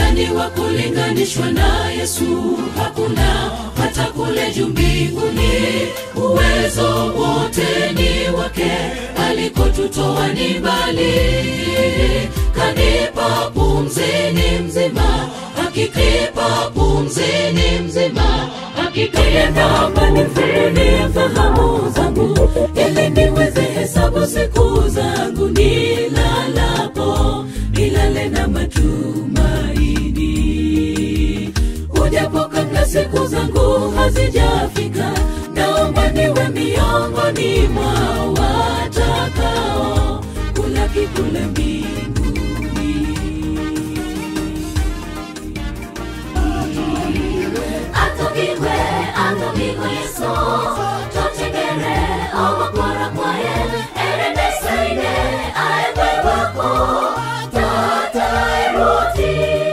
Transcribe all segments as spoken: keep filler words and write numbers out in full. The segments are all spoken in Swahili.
nani wa kulinganishwa na Yesu? Hakuna, hata kule juu mbinguni. Uwezo wote ni wake, alikotutoa ni mbali. Kanipa pumzi ni mzima, hakika pumzi ni mzima. Hakika naomba nifunie fahamu zangu, ili niweze hesabu siku zangu. Nilalapo nilale na matumaini, ujapo kabla siku zangu hazijafika. Naomba niwe miongoni mwa watakao kulaki kule mbinguni. Atogiwe, atogiwe Yesu, totegere obakora kwaye, erende saide aekwe wako, tata eroti.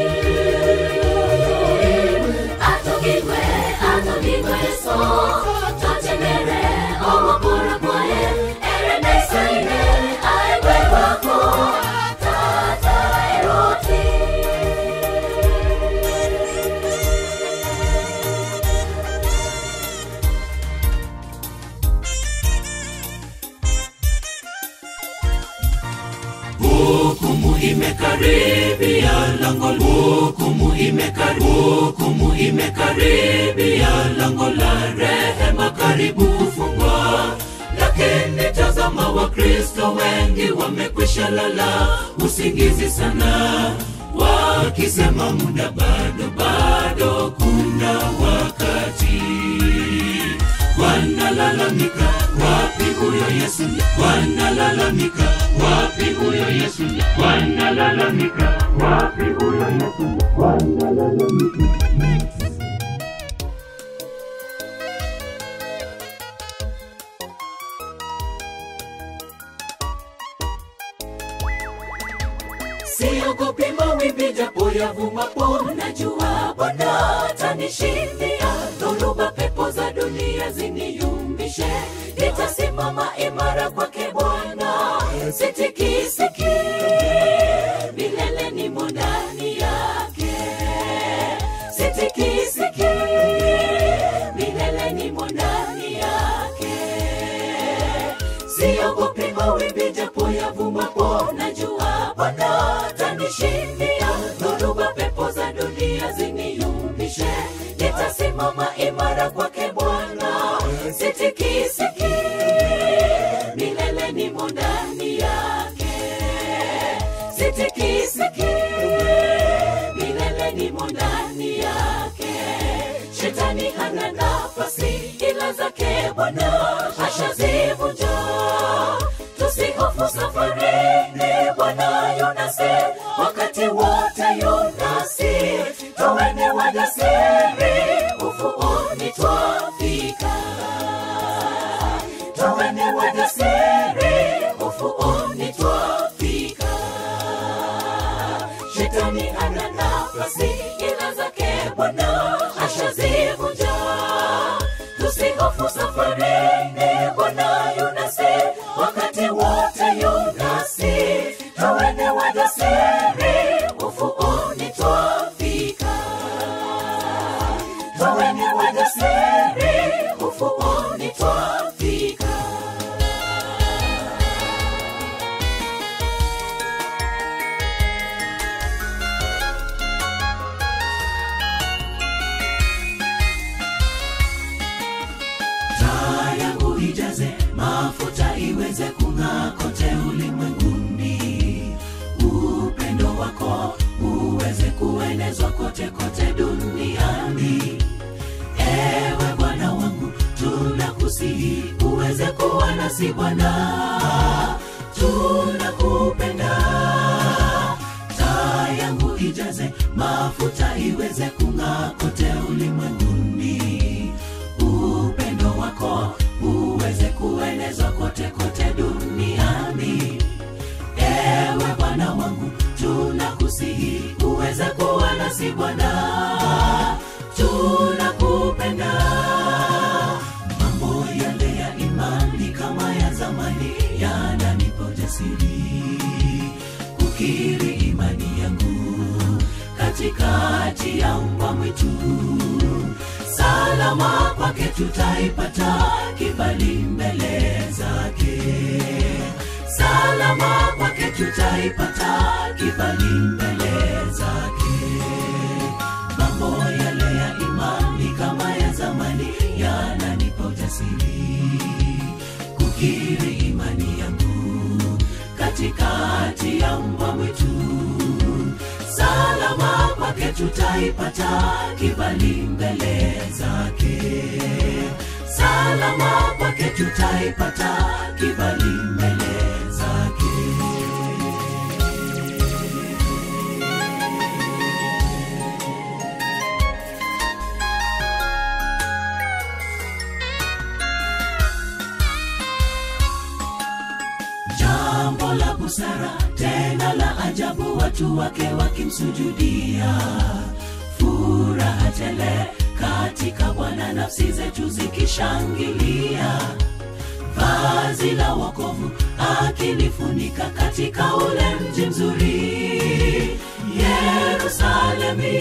Atogiwe, atogiwe Yesu, totegere obakora kwaye, erende saide aekwe wako, tata eroti. Hukumu imekaribia lango, hukumu imekaribia, hukumu imekaribia lango la rehema karibu kufungwa. Lakini tazama, Wakristo wengi wamekwisha lala usingizi sana, wakisema muda bado, bado kuna wakati. Wanalalamika, wapi huyo Yesu? Wanalalamika, wapi huyo Yesu? Wanalalamika, wapi huyo Yesu? Wanalalamika. Siogopi mawimbi japo yavumapo, najua Bwana atanishindia. Dhoruba pepo za dunia ziniyumbishe, nitasimama imara kwake Bwana. Sitikisiki, milele nimo ndani yake. Sitikisiki, milele nimo ndani yake. Siogopi mawimbi japo yavumapo, najua Bwana atanishindia. Dhoruba pepo za dunia ziniyumbishe, nitasimama imara kwake Bwana. Sitikisiki, milele nimo ndani yake. Sitikisiki, milele nimo ndani yake. Shetani hana nafasi, ila zake Bwana ashazivunja. Tusihofu safarini, Bwana yunasi wakati wote yunasi. Tuweni wajasiri, ufuoni twafika. Tuweni wajasiri, ufuoni twafika. Shetani hana nafasi, ila zake Bwana ashazivunja. Tusihofu safarini, Bwana yunasi wakati wote yunasi. Tuweni wajasiri, ufuoni twafika. Tuweni wajasiri, ufuoni twafika. Taa yangu ijaze mafuta, iweze kung'aa kote ulimwenguni. Upendo wako uweze kuenezwa kote kote duniani. Ewe Bwana wangu, tunakusihi uweze kuwa nasi Bwana. Tunakupenda. Taa yangu ijaze mafuta, iweze kung'aa kote ulimwenguni. Upendo wako uweze kuenezwa kote kote duniani. Ewe Bwana wangu, tunakusihi uweze kuwa nasi Bwana. Tunakupenda. Mambo yale ya imani kama ya zamani yananipa ujasiri kukiri imani yangu katikati ya mbwa mwitu. Salama kwake tutaipata kibali mbele zake. Salama kwake tutaipata kibali mbele zake. Mambo yale ya imani kama ya zamani yananipa ujasiri kukiri imani yangu katikati ya mbwa mwitu. Salama kwake tutaipata kibali mbele zake. Salama kwake tutaipata kibali mbele zake. Jambo la busara tena la ajabu, watu wake wakimsujudia. Furaha tele katika Bwana, nafsi zetu zikishangilia. Vazi la wokovu akilifunika katika ule mji mzuri Yerusalemu.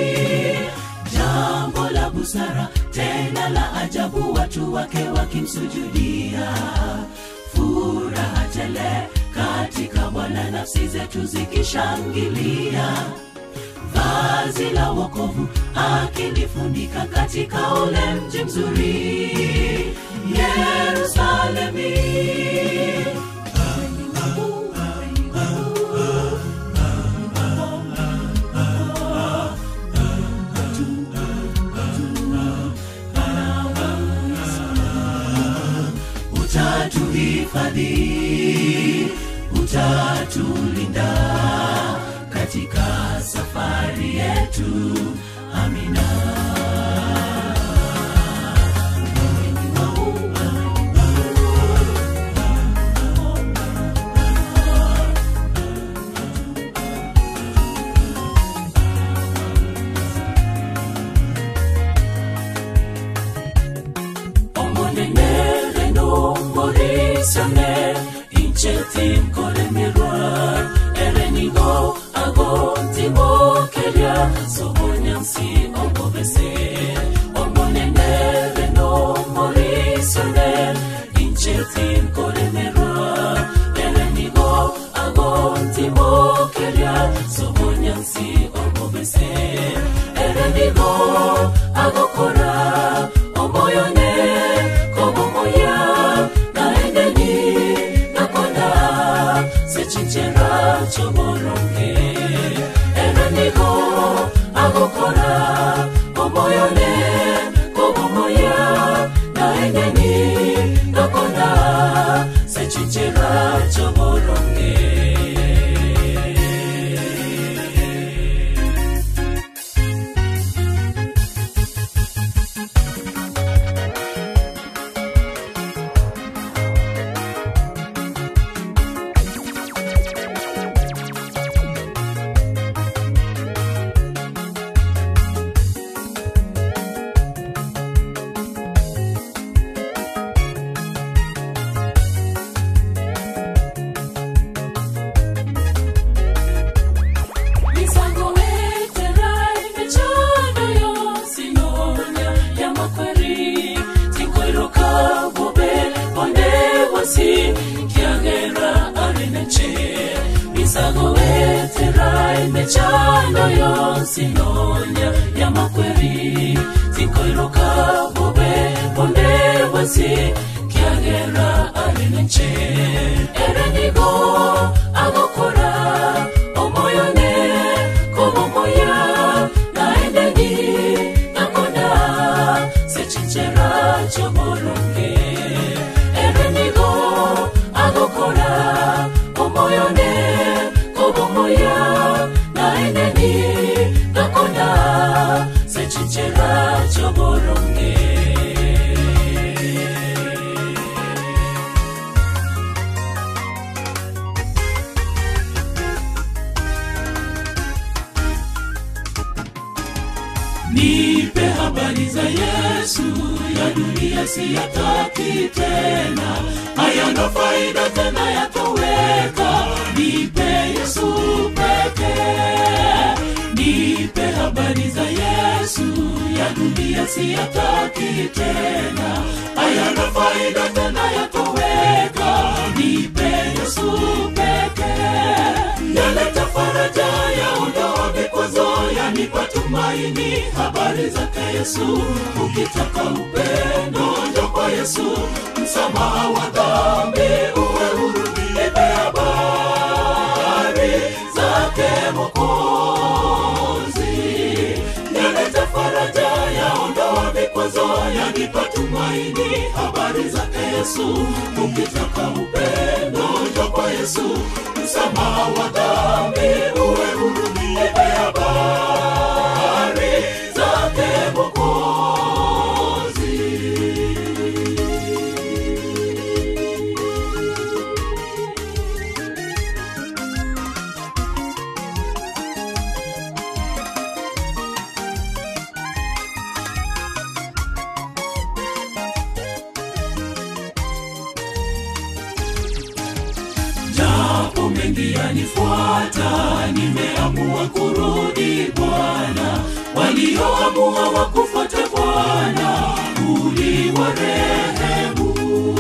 Jambo la busara tena la ajabu, watu wake wakimsujudia. Furaha tele katika Bwana, nafsi zetu zikishangilia. Vazi la wokovu akilifunika katika ule mji mzuri Yerusalemu. Utatuhifadhi, utatulinda katika safari yetu. Amina. Sane inchetim kore mirwa erenigo ago timo kelia sobonyansi obobese omonenere no morisone inchetim kore mirwa erenigo ago timo kelia sobonyansi obobese erenigo ago kora omoyone kobomoya sechinchera choboronge erenigo agokora omoyone kobomoya naeneni nakona sechinchera choboronge. Mechano yo sinonya ya makweri tikoiroka bobe bonde wasi kiagera alenche erenigo agokora omoyone kobomoya naendeni nakona sechinchera choboronge erenigo agokora omoyone kobomoya naeneni nakona sechinchera choboronge. Nipe habari za Yesu, ya dunia siyataki tena, hayana faida tena yatoweka. Nipe Yesu pekee, nipe habari za Yesu, ya dunia siyataki tena, hayana faida tena yatoweka. Nipe Yesu pekee, yaleta faraja, yaondoa vikwazo, yanipa tumaini, habari zake Yesu. Ukitaka upendo njoo kwa Yesu, msamaha wa dhambi uwe huru. Nipe habari zake Mwokozi, yaleta faraja, yaondoa vikwazo, yanipa tumaini, habari zake Yesu. Ukitaka upendo njoo kwa Yesu, msamaha wa dhambi uwe huru. Nipe habari zake Mwokozi. Japo mengi yanifuata, nimeamua kurudi Bwana. Walioamua wakufuate Bwana, uliwarehemu.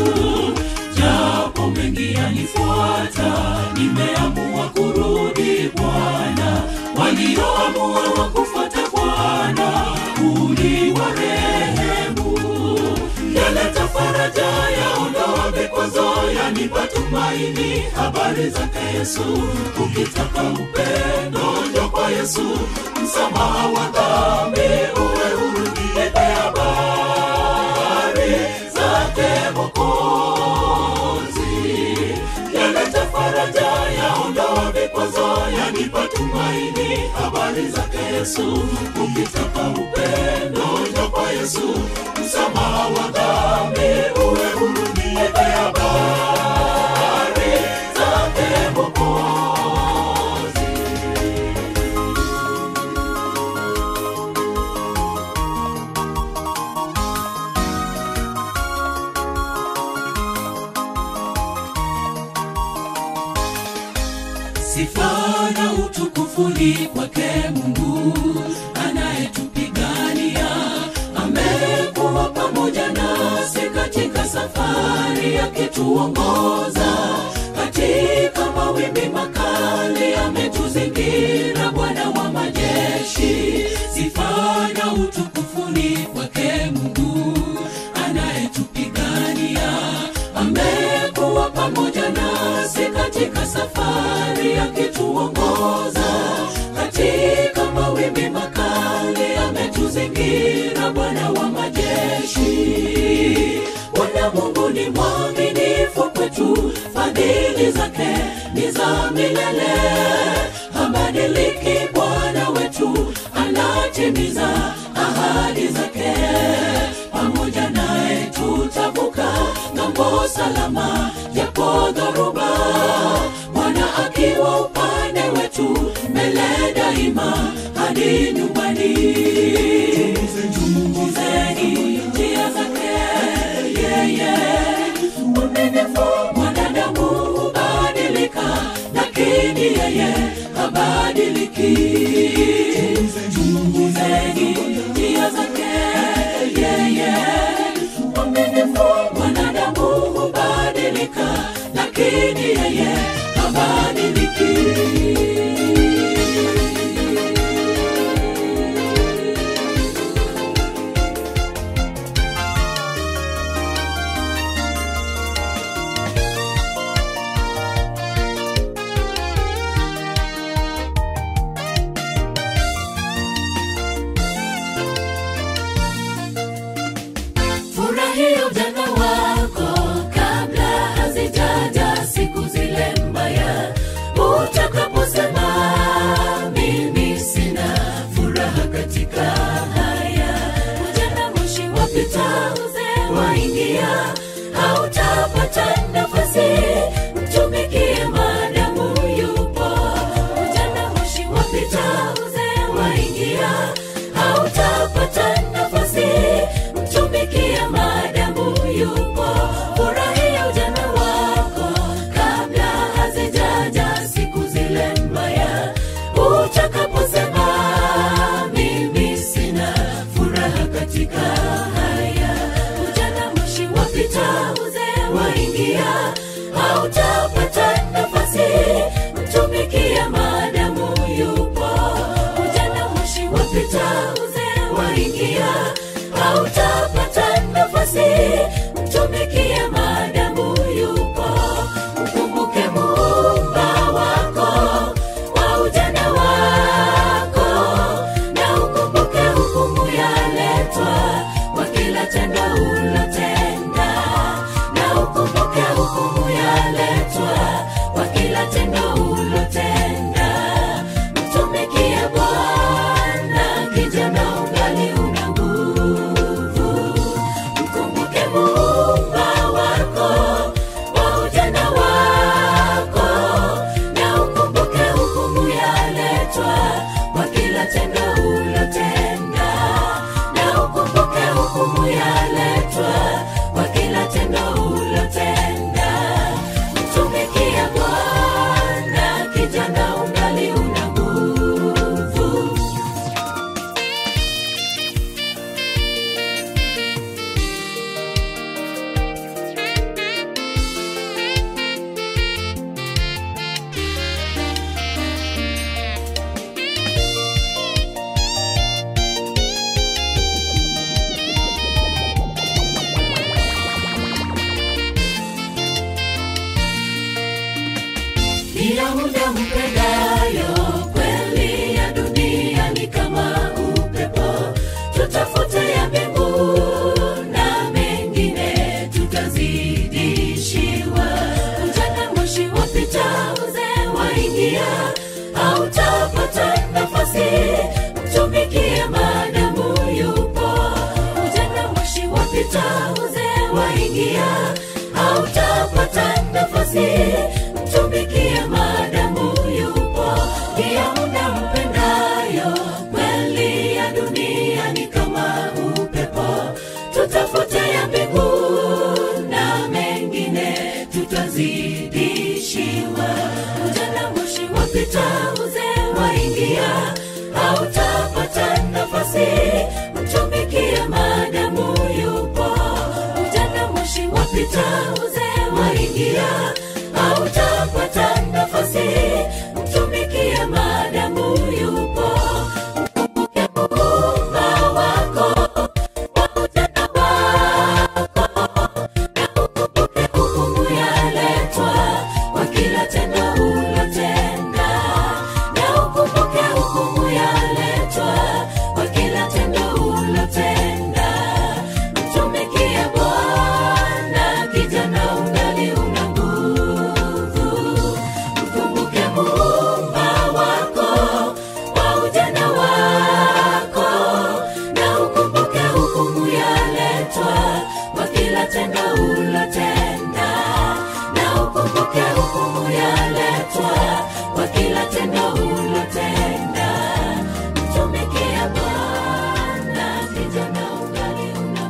Japo mengi yanifuata, nimeamua kurudi Bwana. Walioamua wakufuate Bwana, uliwarehemu. Yaleta faraja, yaondoa vikwazo, yanipa tumaini, habari zake Yesu. Ukitaka upendo njoo kwa Yesu, msamaha wa dhambi uwe huru. Nipe habari zake Mwokozi, yaleta faraja, yaondoa vikwazo, yanipa tumaini, habari zake Yesu. Ukitaka upendo njoo kwa Yesu, msamaha wa dhambi uwe huru. Nipe habari zake Mwokozi. Sifa na utukufu ni kwake Mungu anayetupigania. Amekuwa pamoja nasi katika safari, akituongoza katika mawimbi makali. Ametuzingira Bwana wa majeshi. Sifa na utukufu ni kwake Mungu anayetupigania. Amekuwa pamoja nasi katika safari, akituongoza katika mawimbi makali. Ametuzingira Bwana wa majeshi. Bwana Mungu ni mwaminifu kwetu, fadhili zake ni za milele. Habadiliki Bwana wetu, anatimiza ahadi zake. Pamoja naye tutavuka ng'ambo salama, japo dhoruba. Bwana akiwa upande wetu, mbele daima hadi nyumbani. Chunguzeni njia zake yeye, mwaminifu. Mwanadamu hubadilika, lakini yeye habadiliki. Chunguzeni njia zake yeye, mwaminifu. Mwanadamu hubadilika, lakini yeye habadiliki. wapita uzee waingia, hautapata nafasi mtumikie maadamu yupo. Ukumbuke Muumba wako wa ujana wako, na ukumbuke hukumu yaletwa kwa kila tendo ulotenda, na ukumbuke hukumu yaletwa kwa kila tendo ulotenda. Mtumikie Bwana kijana ungali una nguvu. Mkumbuke Muumba wako wa ujana wako, na ukumbuke hukumu yaletwa kwa kila tendo ulotenda, na ukumbuke hukumu yaletwa kwa kila tendo ulotenda. Mtumikie Bwana kijana ungali una nguvu. Kila muda mpendayo, kweli ya dunia ni kama upepo. Tutafute ya mbingu na mengine tutazidishiwa. Ujana moshi wapita uzee waingia, hautapata nafasi mtumikie maadamu yupo. Ujana moshi wapita uzee waingia, hautapata nafasi mtumikie maadamu yupo. Pia muda mpendayo, kweli ya dunia ni kama upepo. Tutafute ya mbingu na mengine tutazidishiwa. Ujana moshi wapita uzee waingia, hautapata nafasi mtumikie maadamu yupo. Ujana moshi wapita uzee waingia, hautapata nafasi mtumikie maadamu yupo. Ukumbuke Muumba wako wa ujana wako, na ukumbuke hukumu yaletwa kwa kila tendo ulotenda, na ukumbuke hukumu yaletwa kwa kila tendo ulotenda. Mtumikie Bwana kijana ungali una nguvu. Mkumbuke Muumba wako wa ujana wako, na ukumbuke hukumu yaletwa kwa kila tendo ulotenda, na ukumbuke hukumu yaletwa kwa kila tendo ulotenda. Mtumikie Bwana kijana ungali una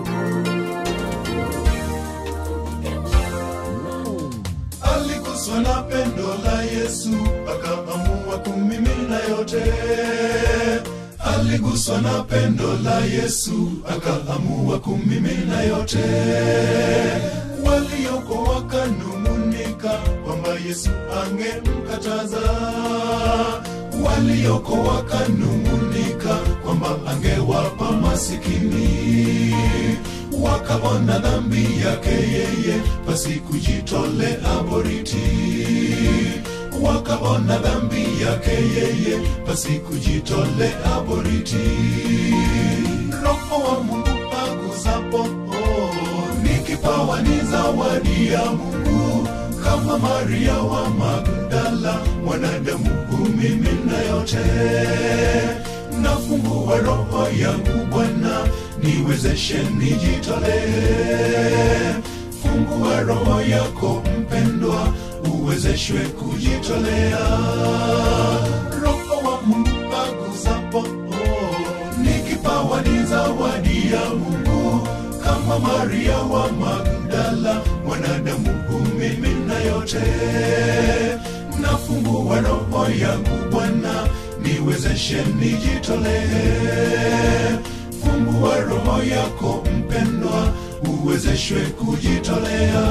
nguvu. Aliguswa na pendo la Yesu akaamua kumimina yote. Aliguswa na pendo la Yesu akaamua kumimina yote. Walioko wakanung'unika kwamba Yesu angemkataza. Walioko wakanung'unika kwamba angewapa masikini. Wakaona dhambi yake yeye basi kujitolea boriti. Wakaona dhambi yake yeye basi kujitolea boriti. Roho wa Mungu agusapo, oh, ni kipawa ni zawadi ya Mungu. Kama Maria wa Magdala, mwanadamu humimina yote. Nafungua roho yangu Bwana, niwezeshe nijitolee. Fungua roho yako mpendwa, uwezeshwe kujitolea. Roho wa Mungu agusapo, oh, ni kipawa ni zawadi ya Mungu. Kama Maria wa Magdala, mwanadamu humimina yote. Nafungua roho yangu Bwana, niwezeshe nijitolee. Fungua roho yako mpendwa, uwezeshwe kujitolea.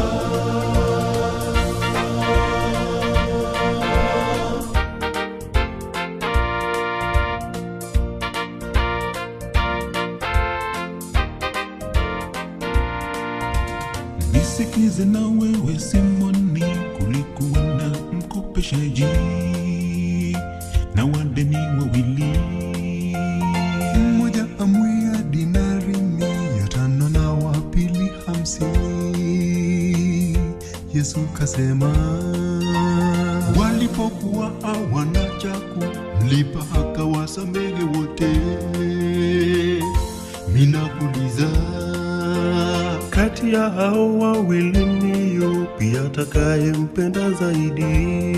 Nisikize na wewe Simoni, kulikuwa na mkopeshaji na wadeni wawili. Mmoja amwia dinari mia tano na wa pili hamsini. Yesu kasema, walipokuwa hawana cha kumlipa akawasamehe wote. Minakuuliza, kati ya hao wawili ni yupi atakayempenda zaidi?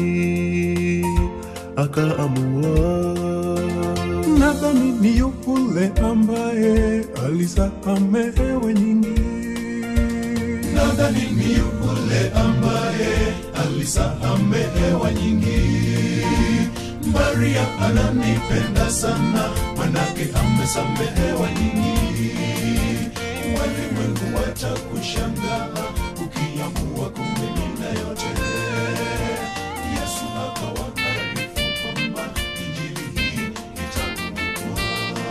Akaamua, nadhani ni yule ambaye alisamehewa nyingi. Nadhani ni yule ambaye alisamehewa nyingi. Maria ananipenda sana, manake amesamehewa nyingi. Walimwengu watakushangaa ukiamua kumimina yote. Yesu akawaarifu kwamba injili hii itakumbukwa.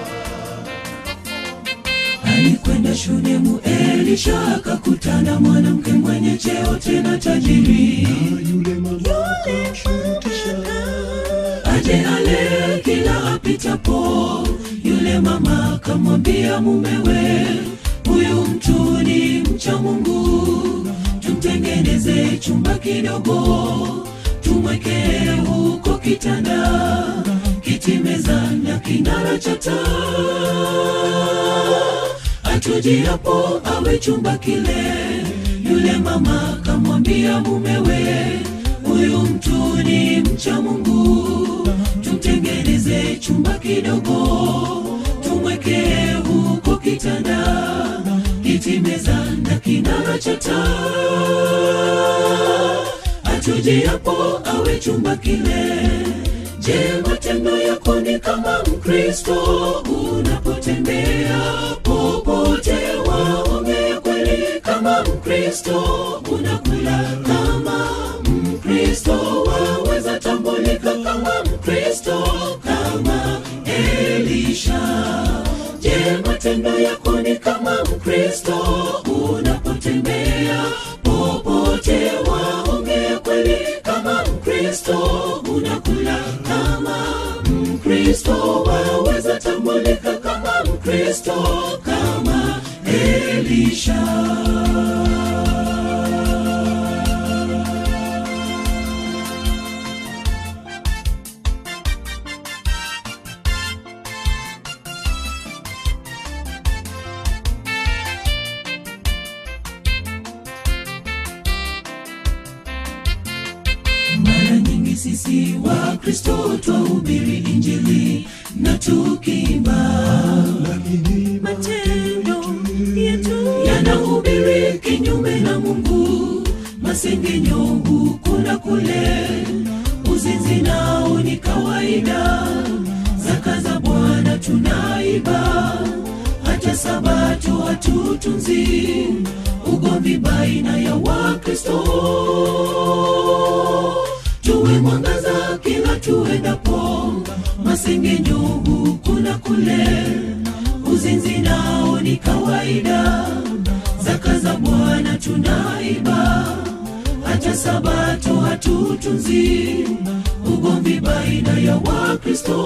Alikwenda Shunemu, Elisha akakutana mwanamke mwenye cheo tena tajiri. Na yule mama akamshurutisha aje ale kila apitapo. Yule mama akamwambia mumewe, huyu mtu ni mcha Mungu, tumtengeneze chumba kidogo, tumweke huko kitanda, kiti, meza na kinara cha taa. Atuje hapo awe chumba kile. Yule mama akamwambia mumewe, huyu mtu ni mcha Mungu, tumtengeneze chumba kidogo, tumweke huko kitanda, kiti, meza na kinara cha taa. Atuje hapo awe chumba kile. Je, matendo yako ni kama Mkristo? Unapotembea popote waongea kweli kama Mkristo, unakula kama Mkristo, waweza tambulika kama Mkristo, kama Elisha. Je, matendo yako ni kama Mkristo? Unapotembea popote waongea kweli kama Mkristo, unakula kama Mkristo, waweza tambulika kama Mkristo, kama Elisha. Sisi wa Kristo twahubiri injili na tukiimba, lakini matendo yetu yanahubiri kinyume na Mungu. Masengenyo huku na kule, uzinzi nao ni kawaida, zaka za Bwana tunaiba, hata sabato hatutunzi, ugomvi baina ya Wakristo. Tuwe mwangaza kila tuendapo, masengenyo huku na kule, uzinzi nao ni kawaida, zaka za Bwana tunaiba, hata sabato hatutunzi, ugomvi baina ya Wakristo.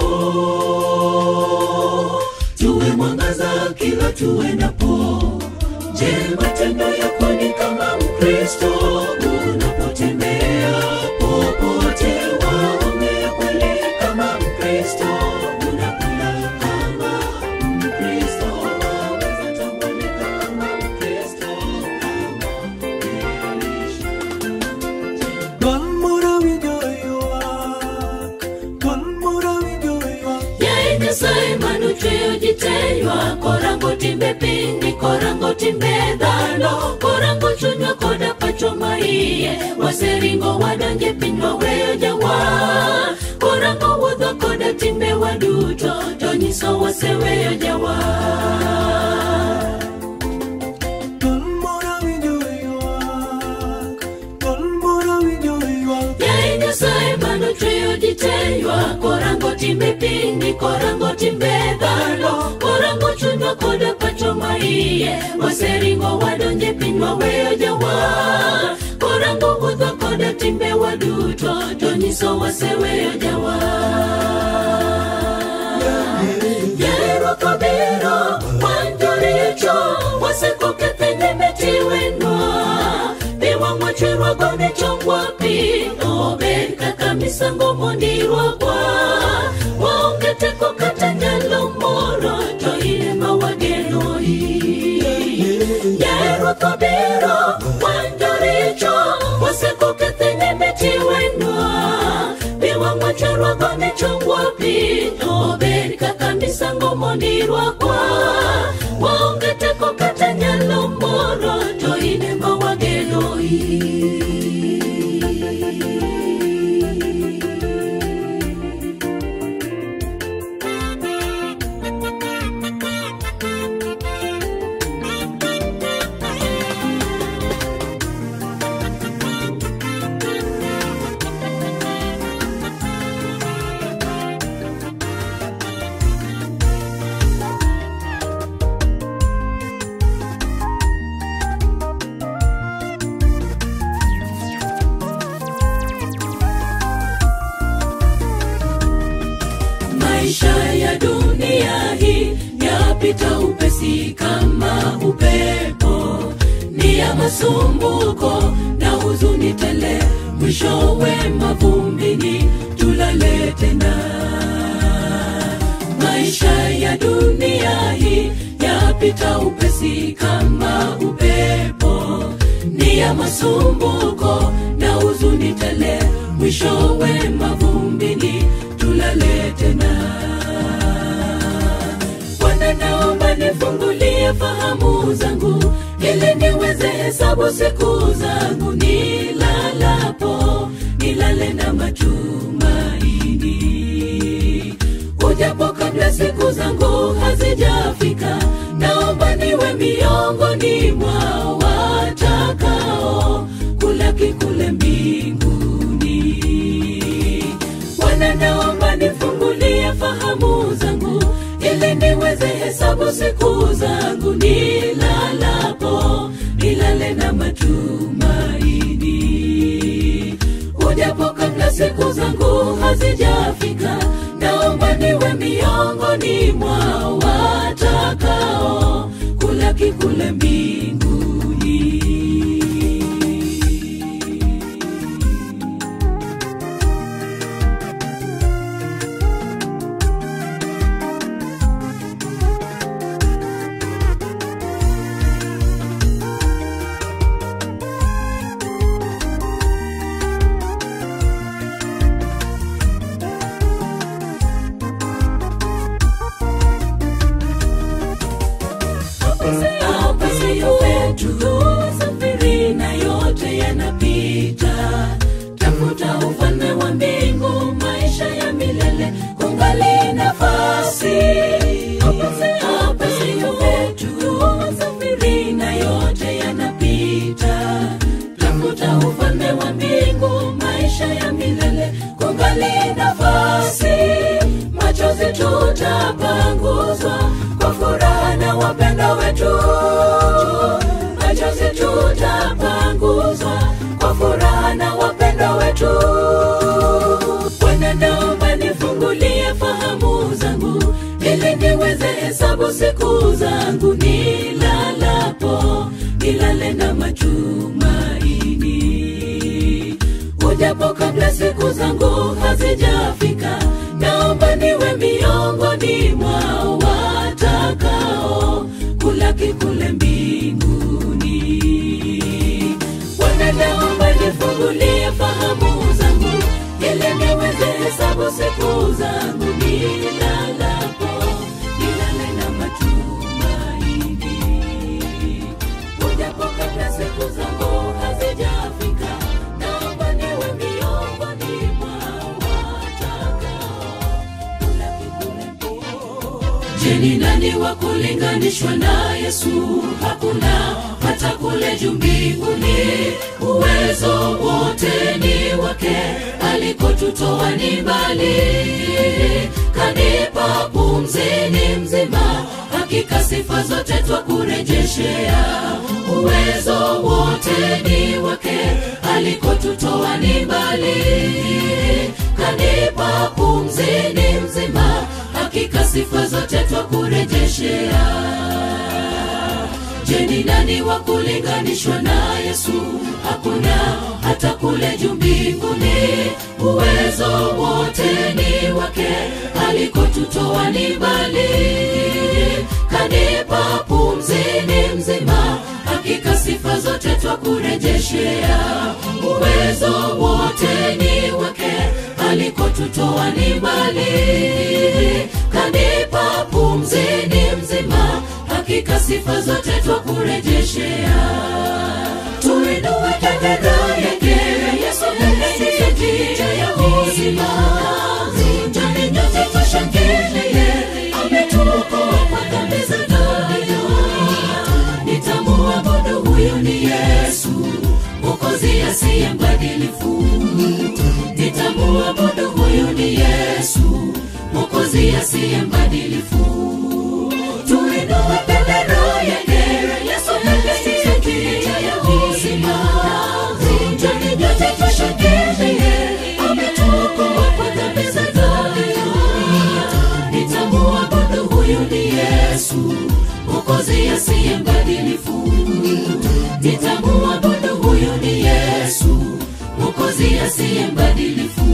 Tuwe mwangaza kila tuendapo. Je, matendo yako ni kama Mkristo? Unapotembea popote waongea kweli kama Mkristo, unakula kama Mkristo, waweza tambulika kama Mkristo, kama Elisha. Golmora wijoywa, golmora wijoywa. Yaine saimanu tweyo jiteywa, korango timbe pingi, korango timbe dhano, korango chunywa koda pacho maiye, waseringo wadonje pinywa weyo jawa, korango wudho koda timbe waduto, tonyiso waseweyo jawa. Golmora wijoywa, golmora wijoywa. Yaine saimanu tweyo jiteywa, korango timbe pingi, korango timbe dhano, korango chunywa koda pacho maiye, waseringo wadonje pinywa weyo jawa. timbe waduto donyiso waseweyo jawa. Yero kabiro wanjoricho waseko ketenge metiwenwa biwa mwachirwa gone chongwa pi oben kaka misango mondirwa kwa waongete ko kata nyalo moro to ine mawageno hii. Yero kabiro wanjoricho waseko ketenge metiwenwa biwa mwachirwa gone chongwa pi oben kaka misango mondirwa kwa waongete ko kata nyalo moro to ine mawageno hii. Maisha ya dunia hii yapita upesi kama upepo, ni ya masumbuko na huzuni tele, mwishowe mavumbini tulale tena. Maisha ya dunia hii yapita upesi kama upepo, ni ya masumbuko na huzuni tele, mwishowe mavumbini tulale tena. Bwana naomba nifungulie fahamu zangu, ili niweze hesabu siku zangu nilalapo, nilale na matumaini. Ujapo kabla siku zangu hazijafika, naomba niwe miongoni mwa watakao kulaki kule mbinguni. Bwana naomba nifungulie fahamu zangu, ili niweze hesabu siku zangu nilalapo, nilale na matumaini. Ujapo kabla siku zangu hazijafika, naomba niwe miongoni mwa watakao kulaki kule mbinguni. Hapa siyo wetu, safiri na yote yanapita. Tafuta ufalme wa mbingu, maisha ya milele kungali nafasi. Hapa siyo wetu, safiri na yote yanapita. Tafuta ufalme wa mbingu, maisha ya milele kungali nafasi. Machozi tutapanguzwa kwa furaha na wapenda wetu. Machozi tutapanguzwa kwa furaha na wapenda wetu. Bwana naomba nifungulie fahamu zangu, ili niweze hesabu siku zangu nilalapo, nilale na matumaini. Ujapo kabla siku zangu hazijafika, naomba niwe miongoni mwa watakao kulaki kule mbinguni. Bwana naomba nifungulie fahamu zangu, ili niweze hesabu siku zangu nilalapo, nilale na matumaini. Ujapo kabla siku zangu hazijafika, naomba niwe miongoni mwa watakao kulaki kule mbinguni. Je, ni nani wa kulinganishwa na Yesu? Hakuna, hata kule juu mbinguni. Uwezo wote ni wake, alikotutoa ni mbali. Kanipa pumzi ni mzima, hakika sifa zote twakurejeshea. uwezo wote ni wake, alikotutoa ni mbali. Kanipa pumzi ni mzima, hakika sifa zote twakurejeshea. Je, ni nani wa kulinganishwa na Yesu? Hakuna, hata kule juu mbinguni. Uwezo wote ni wake, alikotutoa ni mbali. Kanipa pumzi ni mzima, hakika sifa zote twakurejeshea. Uwezo wote ni wake, alikotutoa ni mbali. Kanipa pumzi ni mzima, hakika sifa zote twakurejeshea. Tuinue bendera yake Yesu, njia ya uzima. Njoni nyote tushangilie, ametuokoa kwa dhambi za dunia. Nitamuabudu huyu ni Yesu, Mwokozi asiye mbadilifu. Nitamuabudu huyu ni Yesu, Mwokozi asiye mbadilifu. Tuinue bendera yake Yesu, njia ya uzima. Njoni nyote tushangilie, ametuokoa kwa dhambi za dunia. Nitamuabudu huyu ni Yesu, Mwokozi asiye mbadilifu. Nitamuabudu huyu ni Yesu, Mwokozi asiye mbadilifu.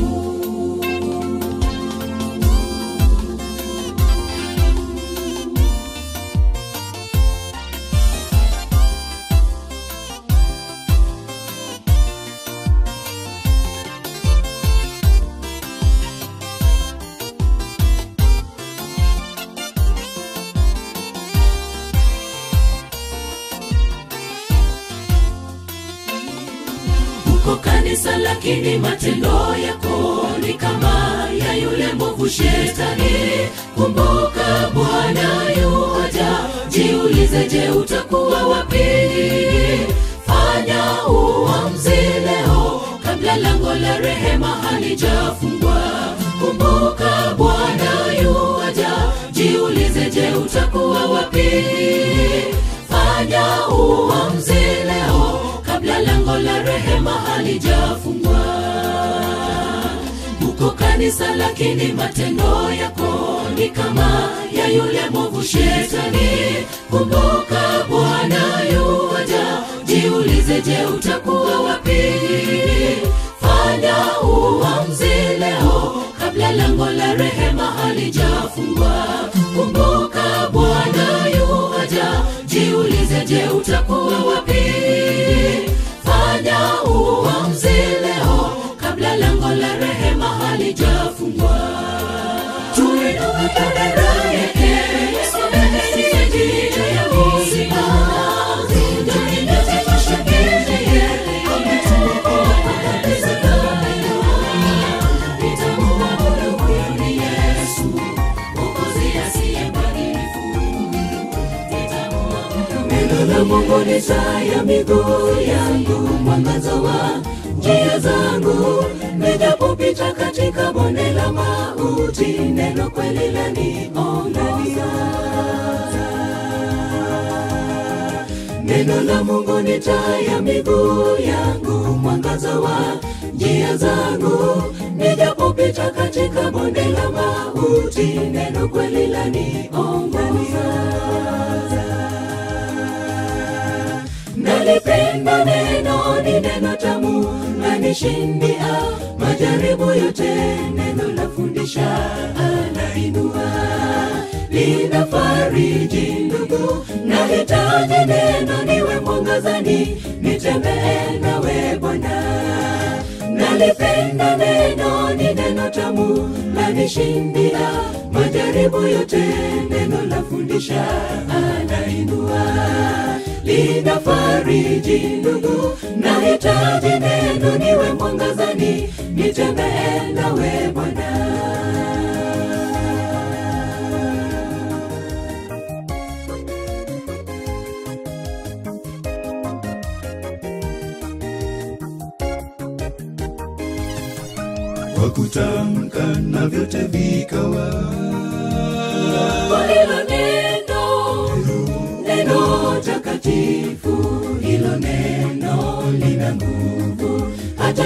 Kanisa lakini matendo yako ni kama ya yule mwovu shetani. Kumbuka Bwana yuaja, jiulize, je, utakuwa wapi? Fanya uamuzi leo kabla lango la rehema halijafungwa. Kumbuka Bwana yuaja, jiulize, je, utakuwa wapi? Fanya uamuzi leo kabla lango la rehema halijafungwa. Uko kanisa lakini matendo yako ni kama ya yule mwovu shetani. Kumbuka Bwana yuaja, jiulize, je, utakuwa wapi? Fanya uamuzi leo kabla lango la rehema halijafungwa. Kumbuka Bwana yuaja, jiulize, je, utakuwa wapi? Fanya uamuzi leo kabla lango la rehema halijafungwa. Tuinue bendera yake Yesu, njia ya uzima. Njoni nyote tushangilie, ametuokoa kwa dhambi za dunia. Nitamuabudu huyu ni Yesu, Mwokozi asiye mbadilifu. Neno la Mungu ni taa ya miguu yangu, mwangaza wa njia zangu. Nijapopita katika bonde la mauti, neno kweli laniongoza. Neno la Mungu ni taa ya miguu yangu, mwangaza wa njia zangu. Nijapopita katika bonde la mauti, neno kweli laniongoza. Nalipenda neno, ni neno tamu, lanishindia majaribu yote. Neno lafundisha, lainua, linafariji ndugu. Nahitaji neno niwe mwangazani, nitembee nawe Bwana. Nalipenda neno, ni neno tamu, lanishindia majaribu yote. Neno lafundisha, lainua, linafariji ndugu. Nahitaji neno niwe mwangazani, nitembee nawe Bwana. Kwa kutamka na vyote vikawa. Kwa hilo neno, neno takatifu,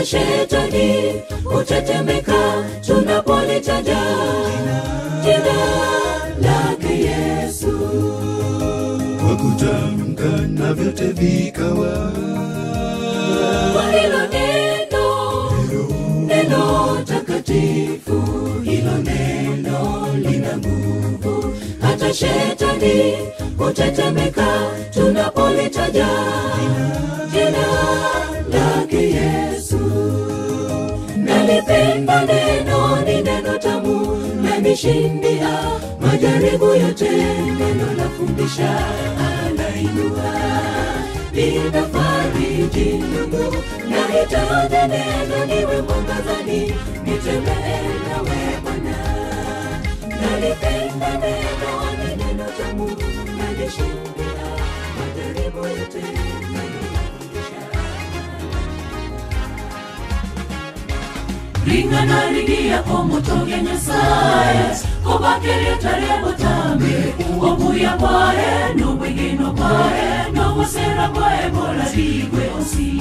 hata shetani hutetemeka tunapolitaja jina lake Yesu. Kwa kutamka na vyote vikawa, kwa hilo neno, neno takatifu, hilo neno lina nguvu, hata shetani hutetemeka tunapolitaja jina lake Yesu. Nalipenda neno, ni neno tamu, lanishindia majaribu yote. Neno lafundisha, anainua, linafariji ndugu. Nahitaji neno niwe mwangazani, nitembee nawe Bwana. Nalipenda neno, ni neno tamu, lanishindia majaribu yote. Ringana rigia omutoge Nyasaye, kobakeria tarebo tambe, obuya bwae, nubwigino bwae, nobusera bwae bola rigwe osi.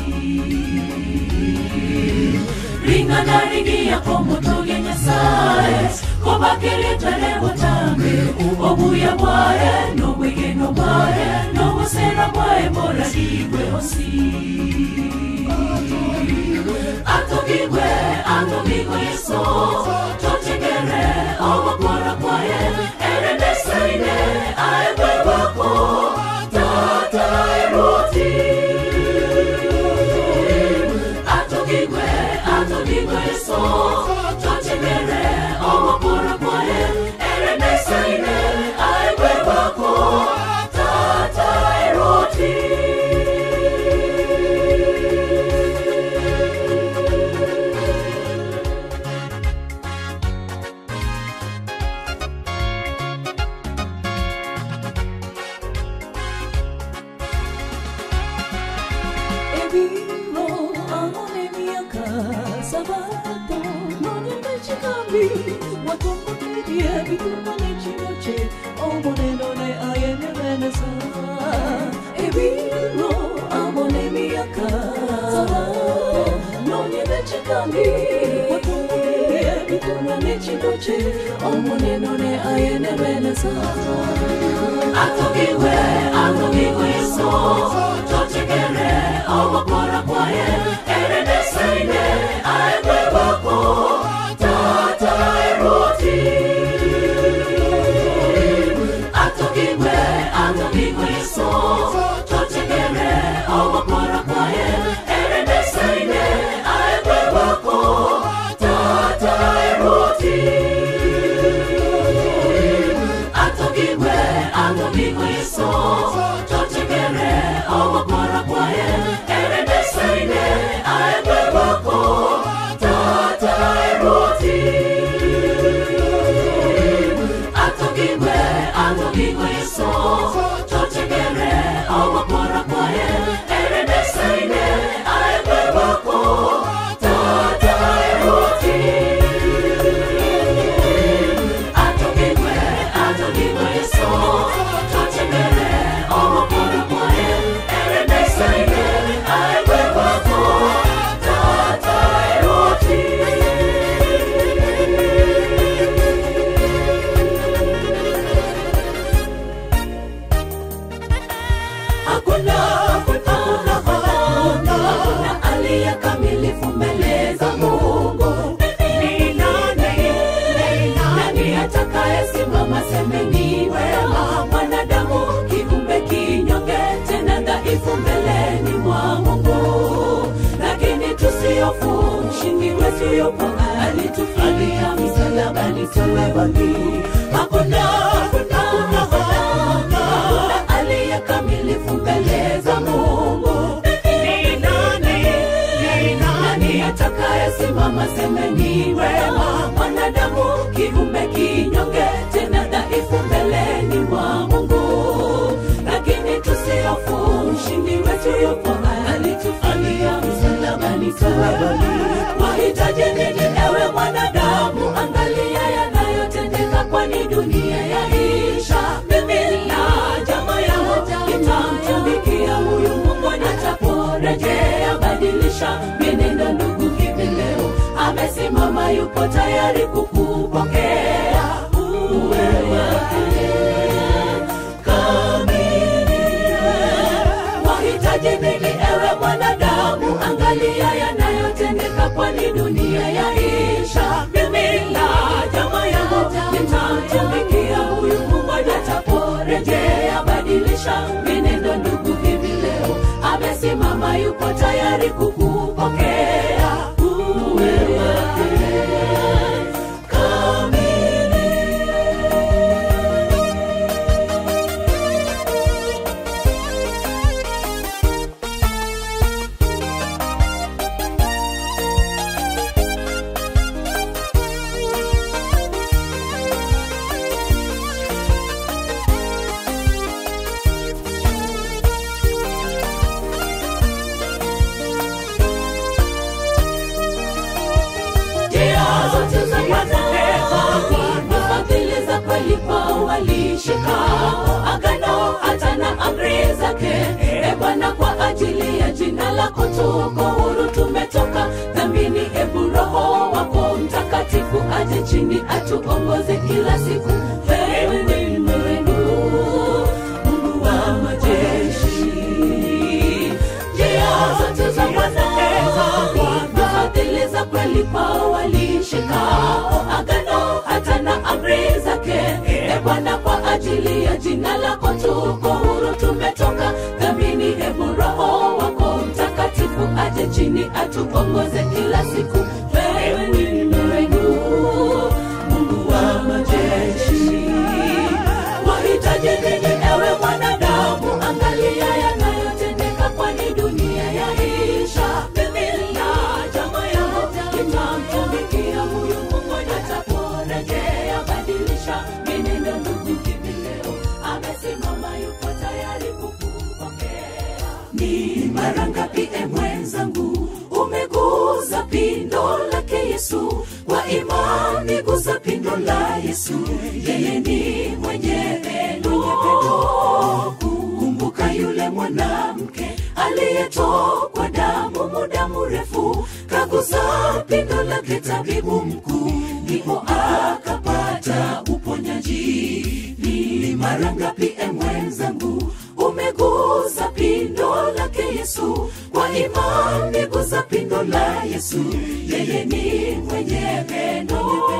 Ringana rigia omutoge Nyasaye, kobakeria tarebo tambe, obuya bwae, nubwigino bwae, nobusera bwae bola rigwe osi. Atogigwe, atogigwe Yesu, totegere, obakora kwae, erende saine, aegwe wako, tata eroti. Atogigwe, atogigwe Yesu, totegere, obakora kwae, erende saine, aegwe wako, tata eroti. Atogiwe, atogiwe Yesu, totegere, obakora kwae, erende saine, aegwe wako, tata eroti. Atogiwe, atogiwe Yesu, totegere, obakora kwae, erende saine, aegwe wako, tata eroti. Atogigwe, atogigwe Yesu, totegere, obakora kwae, erende saine, aegwe wako, tata eroti. Atogigwe, atogigwe Yesu, totegere, obakora kwae, erende saine, aegwe wako, tata eroti. Atogigwe, atogigwe Yesu, totegere, obakora kwae, erende saine, aegwe wako, tata eroti. Hakuna, hakuna, hakuna, hakuna aliye kamilifu mbele za Mungu. Ni nani, nani atakayesimama semeni wema? Mwanadamu kiumbe kinyonge, tena dhaifu mbeleni mwa Mungu. Lakini tusihofu, mshindi wetu yupo, alitufia msalabani tuwe waki. Hakuna, hakuna, hakuna, hakuna aliye kamilifu mbele za Mungu. Ni nani, nani atakayesimama semeni wema? Mwanadamu kiumbe kinyonge, tena dhaifu mbeleni mwa Mungu. Lakini tusihofu, mshindi wetu yupo, alitufia msalabani tuwe waki. Wahitaji nini ewe mwanadamu? Angalia yanayotendeka, kwani dunia yaisha. Mimi na jamaa yangu nitamtumikia huyu Mungu, nitaporejea badilisha mienendo ndugu. amesimama yupo tayari kukupokea. Uwe wake kamili. Wahitaji nini ewe mwanadamu? Angalia yanayotendeka kwani dunia yaisha. Mimi na jamaa yangu nitamtumikia huyu Mungu atakaporejea. Badilisha minendo ndugu hivi leo. Amesimama yupo tayari kukupokea. Uwe wake walishika agano hata na amri zake. E Bwana, kwa ajili ya jina lako tuko huru, tumetoka dhambini. Hebu Roho wako Mtakatifu aje chini atuongoze kila siku. Wewe ni Mungu wa majeshi, njia zote za Bwana fadhili za kweli kwao walishika agano hata na amri zake. E Bwana, kwa ajili ya jina lako tuko huru, tumetoka dhambini. Hebu Roho wako Mtakatifu aje chini atuongoze kila siku. Wewe ni Mungu wa majeshi. Wahitaji nini ewe mwanadamu? Angalia yanayotendeka kwani dunia yaisha. Mimi na jamaa yangu nitamtumikia huyu Mungu atakaporejea. Badilisha minendo ndugu hivi leo. Amesimama yupo tayari kukupokea. Ni mara ngapi e mwenzangu umeguza pindo lake Yesu? Kwa imani guza pindo la Yesu. Yeye ni mwenye pendo. Kumbuka yule mwanamke aliyetokwa damu muda mrefu, kaguza pindo lake tabibu mkuu, ndipo akapata uponyaji. Ni mara ngapi e mwenzangu umeguza pindo lake Yesu? Kwa imani guza pindo la Yesu. Yeye ni mwenye pendo.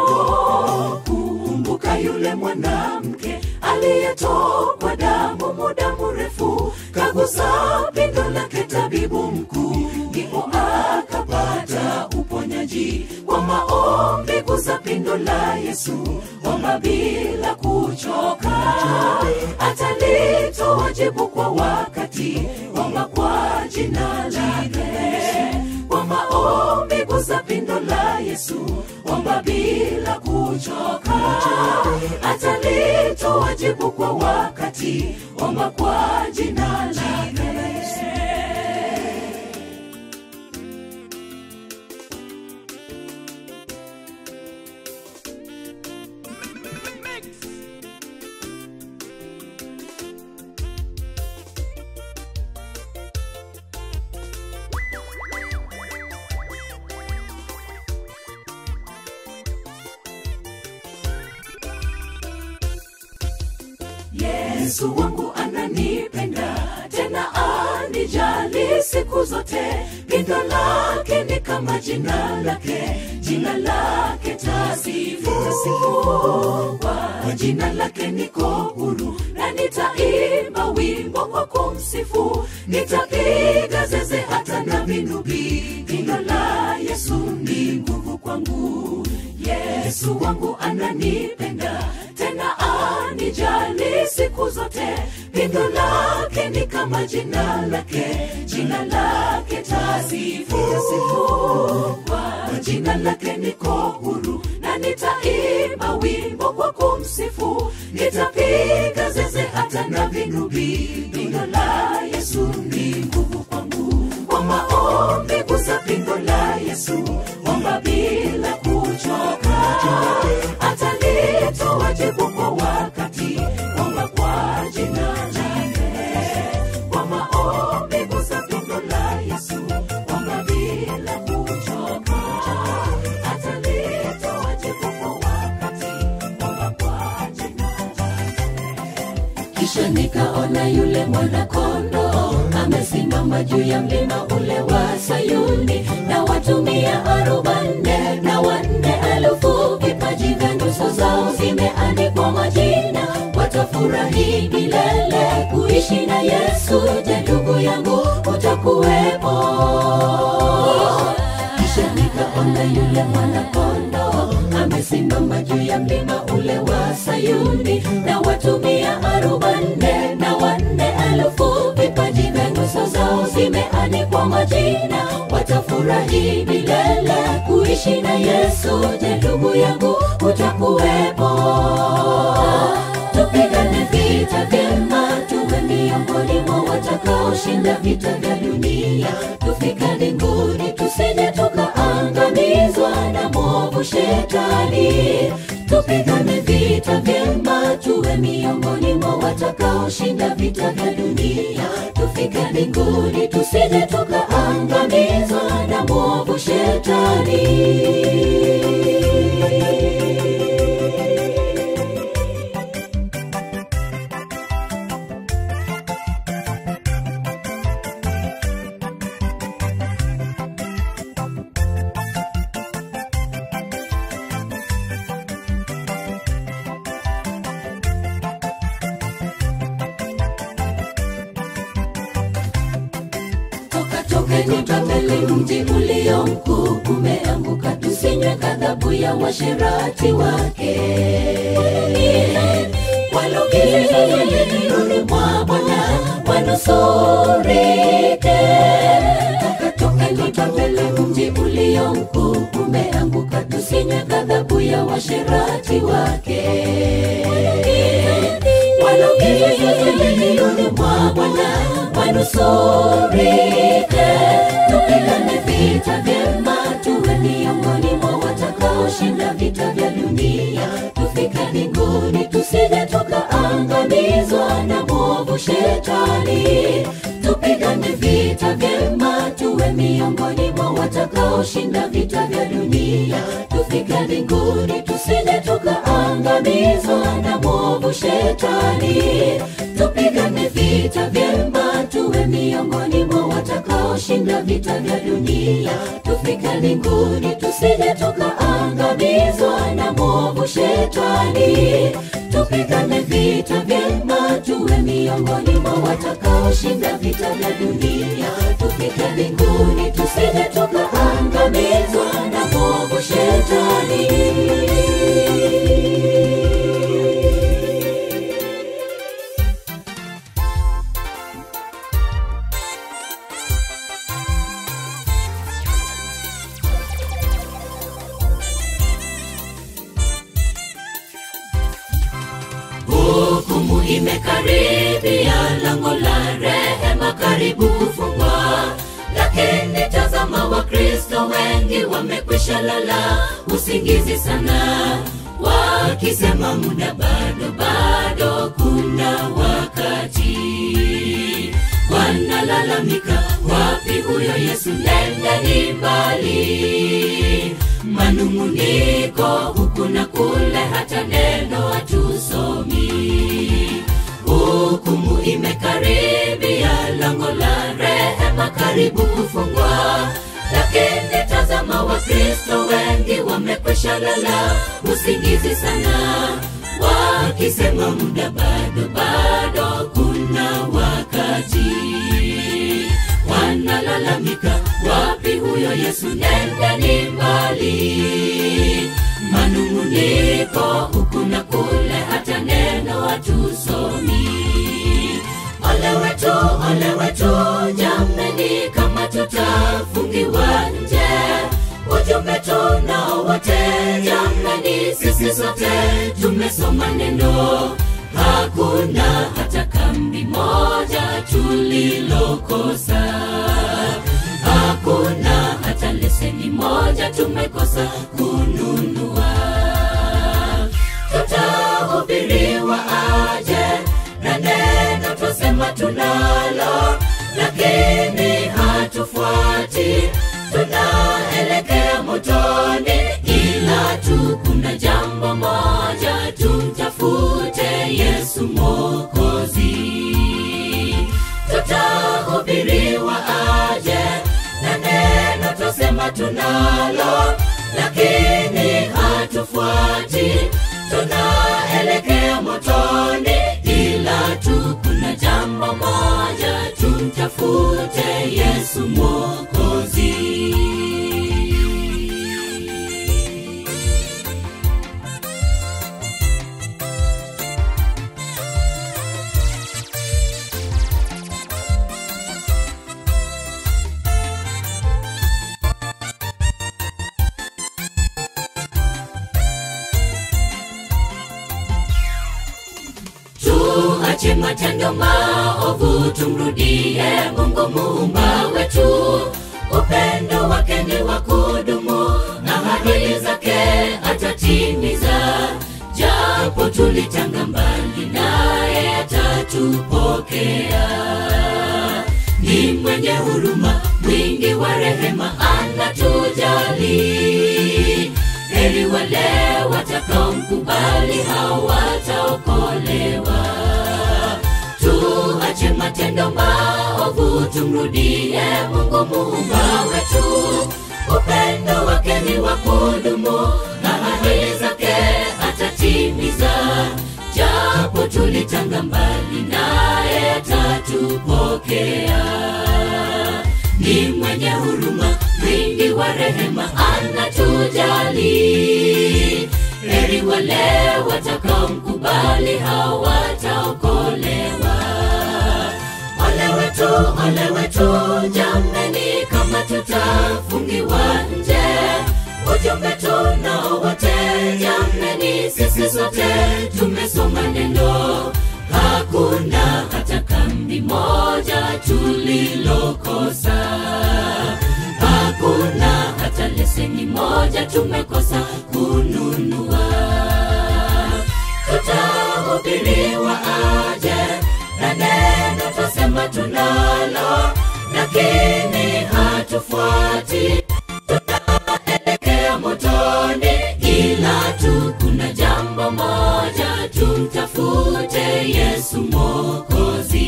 Kumbuka yule mwanamke aliyetokwa damu muda mrefu, kaguza pindo lake tabibu mkuu, ndipo akapata uponyaji. Kwa maombi guza pindo la Yesu, omba bila kuchoka, atalitoa jibu kwa wakati. Omba kwa jina lake. Kwa maombi guza pindo la Yesu, omba bila kuchoka, atalitoa jibu kwa wakati. Omba kwa jina lake. Yesu wangu ananipenda, tena anijali siku zote. Pindo lake ni kama jina lake, jina lake tasifu. Kwa jina lake niko huru, na nitaimba wimbo kwa kumsifu. Nitapiga zeze hata na vinubi. Pindo la Yesu ni nguvu kwangu. Yesu wangu ananipenda, tena anijali siku zote. Pindo lake ni kama jina lake, jina lake tasifu. Kwa jina lake niko huru, na nitaimba wimbo kwa kumsifu. Nitapiga zeze hata na vinubi. Pindo la Yesu ni nguvu kwangu. Kwa maombi guza pindo la Yesu, omba bila kuchoka, atalitoa jibu kwa wakati. Omba kwa jina lake. Kwa maombi guza pindo la Yesu, omba bila kuchoka, atalitoa Kisha nikaona yule mwana-kondoo amesimama juu ya mlima ule wa Sayuni, na watu mia arobaini na wanne elfu vipaji vya nyuso zao zimeandikwa majina. Watafurahi milele kuishi na Yesu. Je, ndugu yangu utakuwepo? Kisha nikaona yule mwana-kondoo amesimama juu ya mlima ule wa Sayuni, na watu mia arobaini na wanne elfu vipaji vya nyuso zao zimeandikwa majina. Watafurahi milele kuishi na Yesu. Je, ndugu yangu utakuwepo? Tupigane vita vyema, tuwe miongoni mwa watakaoshinda vita vya dunia. Tufike mbinguni tusije tukaangamizwa na mwovu Shetani. Tupigane vita vyema, tuwe miongoni mwa watakaoshinda vita vya dunia. Tufike mbinguni tusije tukaangamizwa na mwovu Shetani. Tokeni Babeli, mji ulio mkuu, umeanguka, tusinywe ghadhabu ya washerati wake. Walokeni mwa Bwana wanusurike. Tokeni Babeli, mji ulio mkuu, umeanguka, tusinywe ghadhabu ya washerati wake. Walokeni mwa Bwana wanusurike. Tupigane vita vyema, tuwe miongoni mwa watakaoshinda vita vya dunia. Tufike mbinguni tusije tukaangamizwa na mwovu Shetani. Tupigane vita vyema, tuwe miongoni mwa watakaoshinda vita vya dunia. Tufike mbinguni tusije tukaangamizwa na mwovu Shetani. Tupigane vita vyema, tuwe miongoni mwa watakaoshinda vita vya dunia. Tufike mbinguni tusije tukaangamizwa na mwovu Shetani. Tupigane vita vyema, tuwe miongoni mwa watakaoshinda vita vya dunia. Tufike mbinguni tusije tukaangamizwa na mwovu Shetani. Hukumu imekaribia, lango la rehema karibu kufungwa. Lakini tazama, Wakristo wengi wamekwisha lala usingizi sana, wakisema muda bado, bado kuna wakati. Wanalalamika, wapi huyo Yesu? Nendeni mbali. Manunguniko huku na kule, hata neno hatusomi. Hukumu imekaribia, lango la rehema karibu kufungwa. Lakini tazama, Wakristo wengi wamekwisha lala usingizi sana, wakisema muda bado, bado kuna wakati. Wanalalamika, wapi huyo Yesu? Nendeni mbali. Manunguniko huku na kule, hata neno hatusomi. Ole wetu, ole wetu jameni, kama tutafungiwa nje. Ujumbe tunao wote jameni, sisi sote tumesoma neno. Hakuna hata kambi moja tulilokosa. Hakuna hata leseni moja tumekosa kununua. Tutahubiriwa aje na neno twasema tunalo, lakini hatufuati. Tunaelekea motoni, ila tu kuna jambo moja, tumtafute Yesu Mwokozi. tutahubiriwa aje, na neno twasema tunalo, lakini hatufuati. Tunaelekea motoni, ila tu kuna jambo moja, tumtafute Yesu Mwokozi. Tuache matendo maovu, tumrudie Mungu muumba wetu. Upendo wake ni wa kudumu, na ahadi zake atatimiza. Japo tulitanga mbali, naye atatupokea. Ni mwenye huruma, mwingi wa rehema, anatujali. Heri wale watakaomkubali, hawataokolewa. Tuache matendo maovu, tumrudie Mungu muumba wetu. Upendo wake ni wa kudumu, na ahadi zake atatimiza. Japo tulitanga mbali, naye atatupokea. Ni mwenye huruma, mwingi wa rehema, anatujali. Heri wale watakaomkubali, hawataokolewa. Ole wetu, ole wetu, jameni, kama tutafungiwa nje. Ujumbe tunao wote, jameni, sisi sote tumesoma neno. Hakuna hata kambi moja tulilokosa. Hakuna hata leseni moja tumekosa kununua. Tutahubiriwa aje, na neno twasema tunalo, lakini hatufuati. Tunaelekea motoni, ila tu kuna jambo moja, tumtafute Yesu Mwokozi.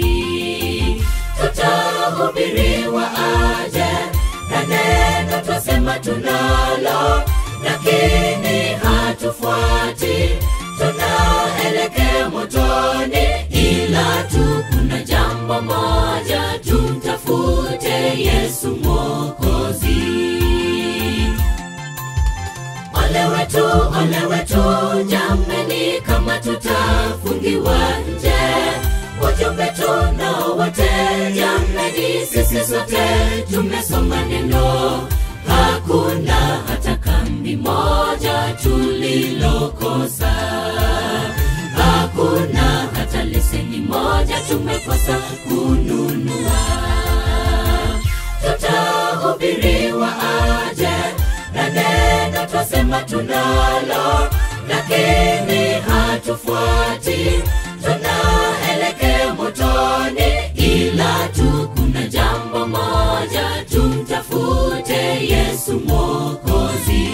Tutahubiriwa aje, na neno twasema tunalo, lakini hatufuati. Tunaelekea motoni, ila tu kuna jambo moja, tumtafute Yesu Mwokozi. Ole wetu, ole wetu, jameni, kama tutafungiwa nje. Ujumbe tunao wote, jameni, sisi sote tumesoma neno. Hakuna hata kambi moja tulilokosa. Hakuna hata leseni moja tumekosa kununua. Tutahubiriwa aje, na neno twasema tunalo, lakini hatufuati. Tunaelekea motoni, ila tu kuna jambo moja, tumtafute Yesu Mwokozi.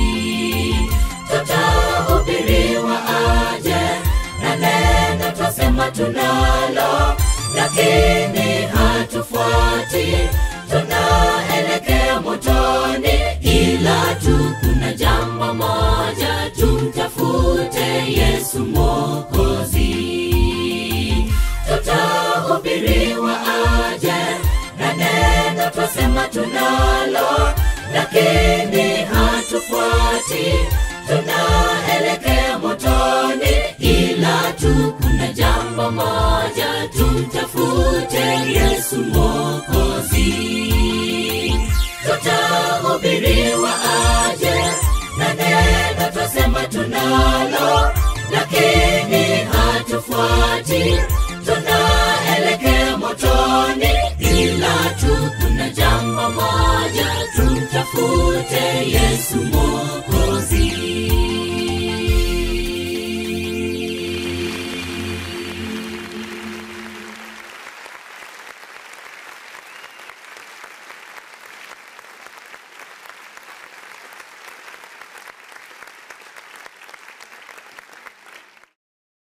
Tutahubiriwa aje, na neno twasema tunalo, lakini hatufuati. Tunaelekea motoni, ila tu kuna jambo moja, tumtafute Yesu Mwokozi. Tutahubiriwa aje, na neno twasema tunalo, lakini hatufuati. Tunaelekea motoni, ila tu kuna jambo moja, tumtafute Yesu Mwokozi. Tutahubiriwa aje, na neno twasema tunalo, lakini hatufuati.